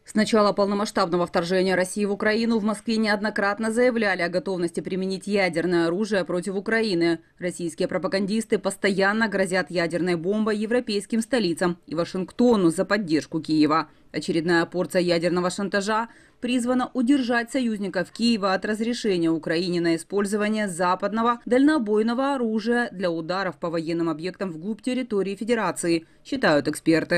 С начала полномасштабного вторжения России в Украину в Москве неоднократно заявляли о готовности применить ядерное оружие против Украины. Российские пропагандисты постоянно грозят ядерной бомбой европейским столицам и Вашингтону за поддержку Киева. Очередная порция ядерного шантажа призвана удержать союзников Киева от разрешения Украине на использование западного дальнобойного оружия для ударов по военным объектам вглубь территории Федерации, считают эксперты.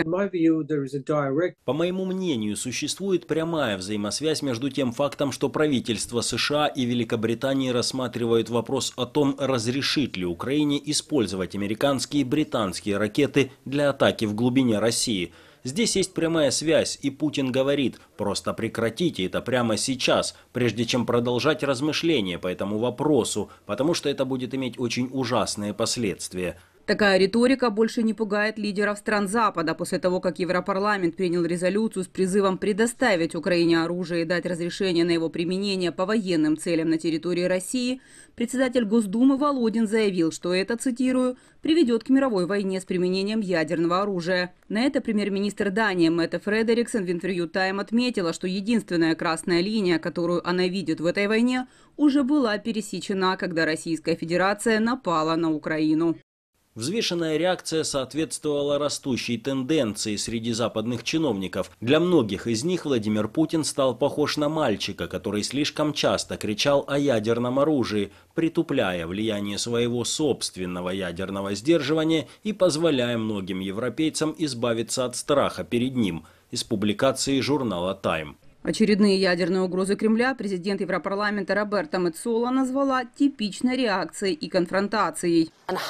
По моему мнению, существует прямая взаимосвязь между тем фактом, что правительства США и Великобритании рассматривают вопрос о том, разрешить ли Украине использовать американские и британские ракеты для атаки в глубине России. Здесь есть прямая связь, и Путин говорит: просто прекратите это прямо сейчас, прежде чем продолжать размышления по этому вопросу, потому что это будет иметь очень ужасные последствия. Такая риторика больше не пугает лидеров стран Запада. После того, как Европарламент принял резолюцию с призывом предоставить Украине оружие и дать разрешение на его применение по военным целям на территории России, председатель Госдумы Володин заявил, что это, цитирую, приведет к мировой войне с применением ядерного оружия. На это премьер-министр Дании Метте Фредериксен в интервью Time отметила, что единственная красная линия, которую она видит в этой войне, уже была пересечена, когда Российская Федерация напала на Украину. Взвешенная реакция соответствовала растущей тенденции среди западных чиновников. Для многих из них Владимир Путин стал похож на мальчика, который слишком часто кричал о ядерном оружии, притупляя влияние своего собственного ядерного сдерживания и позволяя многим европейцам избавиться от страха перед ним. Из публикации журнала Time. Очередные ядерные угрозы Кремля президент Европарламента Роберта Меццола назвала типичной реакцией и конфронтацией.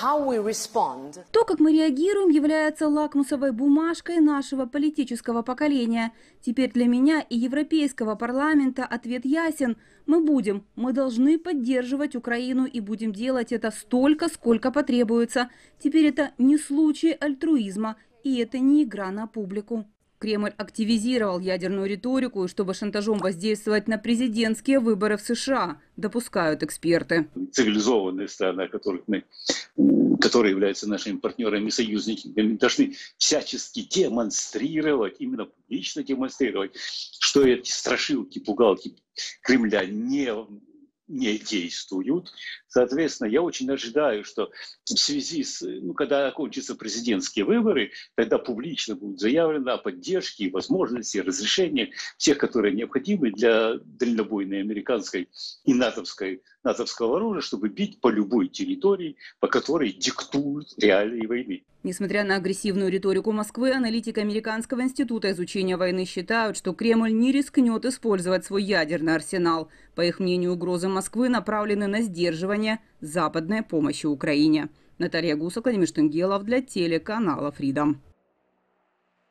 То, как мы реагируем, является лакмусовой бумажкой нашего политического поколения. Теперь для меня и Европейского парламента ответ ясен. Мы должны поддерживать Украину и будем делать это столько, сколько потребуется. Теперь это не случай альтруизма, и это не игра на публику. Кремль активизировал ядерную риторику, чтобы шантажом воздействовать на президентские выборы в США, допускают эксперты. Цивилизованные страны, которые являются нашими партнерами и союзниками, должны всячески демонстрировать, именно публично демонстрировать, что эти страшилки, пугалки Кремля не действуют. Соответственно, я очень ожидаю, что в связи с, когда окончатся президентские выборы, тогда публично будет заявлено о поддержке и возможности разрешения всех, которые необходимы для дальнобойной американской и натовского оружия, чтобы бить по любой территории, по которой диктуют реалии войны. Несмотря на агрессивную риторику Москвы, аналитики Американского института изучения войны считают, что Кремль не рискнет использовать свой ядерный арсенал. По их мнению, угрозы Москвы направлены на сдерживание западной помощи Украине. Наталья Гусак, Владимир Штангелов для телеканала Freedom.